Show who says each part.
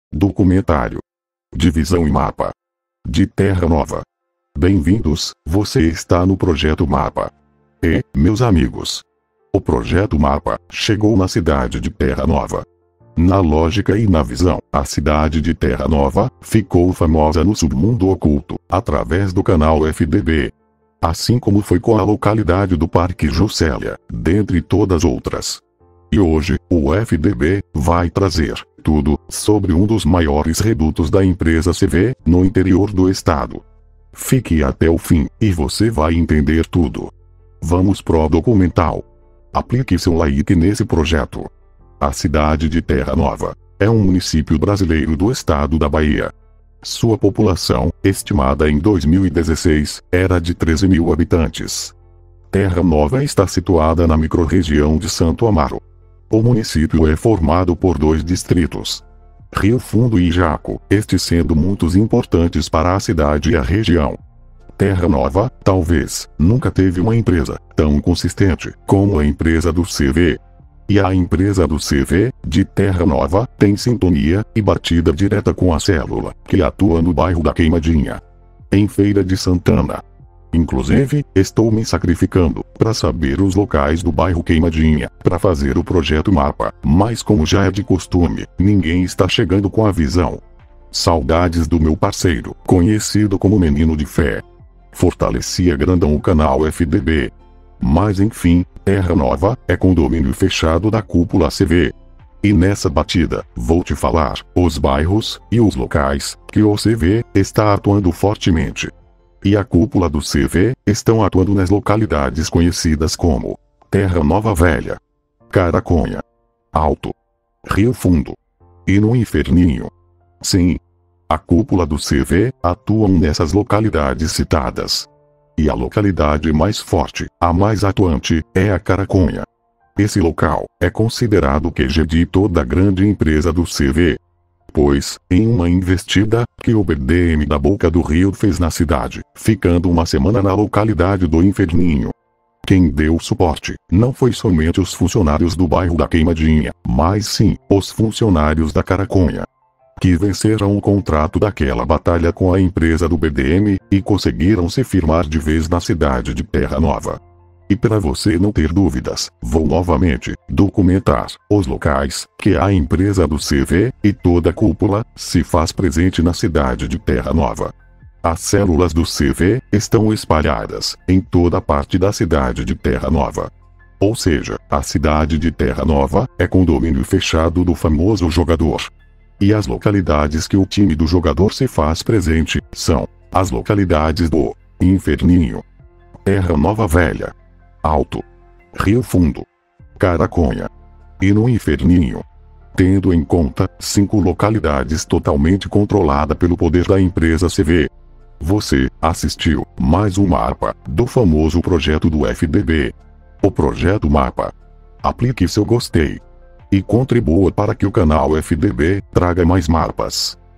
Speaker 1: Documentário. Divisão e mapa. De Terra Nova. Bem-vindos, você está no Projeto Mapa. E, meus amigos, o Projeto Mapa chegou na cidade de Terra Nova. Na lógica e na visão, a cidade de Terra Nova ficou famosa no submundo oculto, através do canal FDB. Assim como foi com a localidade do Parque Juscelia, dentre todas outras. E hoje, o FDB vai trazer tudo sobre um dos maiores redutos da empresa CV, no interior do estado. Fique até o fim, e você vai entender tudo. Vamos pro documental. Aplique seu like nesse projeto. A cidade de Terra Nova é um município brasileiro do estado da Bahia. Sua população, estimada em 2016, era de 13 mil habitantes. Terra Nova está situada na microrregião de Santo Amaro. O município é formado por 2 distritos: Rio Fundo e Jaco, estes sendo muito importantes para a cidade e a região. Terra Nova, talvez, nunca teve uma empresa tão consistente como a empresa do CV. E a empresa do CV, de Terra Nova, tem sintonia e batida direta com a célula, que atua no bairro da Queimadinha, em Feira de Santana. Inclusive, estou me sacrificando para saber os locais do bairro Queimadinha, para fazer o projeto Mapa, mas como já é de costume, ninguém está chegando com a visão. Saudades do meu parceiro, conhecido como Menino de Fé. Fortalecia grandão o canal FDB. Mas enfim, Terra Nova é condomínio fechado da cúpula CV. E nessa batida, vou te falar os bairros e os locais que o CV está atuando fortemente. E a cúpula do CV estão atuando nas localidades conhecidas como Terra Nova Velha, Caraconha, Alto, Rio Fundo e no Inferninho. Sim, a cúpula do CV atuam nessas localidades citadas. E a localidade mais forte, a mais atuante, é a Caraconha. Esse local é considerado o QG de toda a grande empresa do CV. Pois, em uma investida que o BDM da Boca do Rio fez na cidade, ficando uma semana na localidade do Inferninho, quem deu suporte não foi somente os funcionários do bairro da Queimadinha, mas sim os funcionários da Caraconha, que venceram o contrato daquela batalha com a empresa do BDM e conseguiram se firmar de vez na cidade de Terra Nova. E para você não ter dúvidas, vou novamente documentar os locais que a empresa do CV e toda a cúpula se faz presente na cidade de Terra Nova. As células do CV estão espalhadas em toda parte da cidade de Terra Nova. Ou seja, a cidade de Terra Nova é condomínio fechado do famoso jogador. E as localidades que o time do jogador se faz presente são as localidades do Inferninho, Terra Nova Velha, Alto, Rio Fundo, Caraconha e no Inferninho. Tendo em conta 5 localidades totalmente controladas pelo poder da empresa CV. Você assistiu mais um mapa do famoso projeto do FDB. O Projeto Mapa. Aplique seu gostei. E contribua para que o canal FDB traga mais mapas.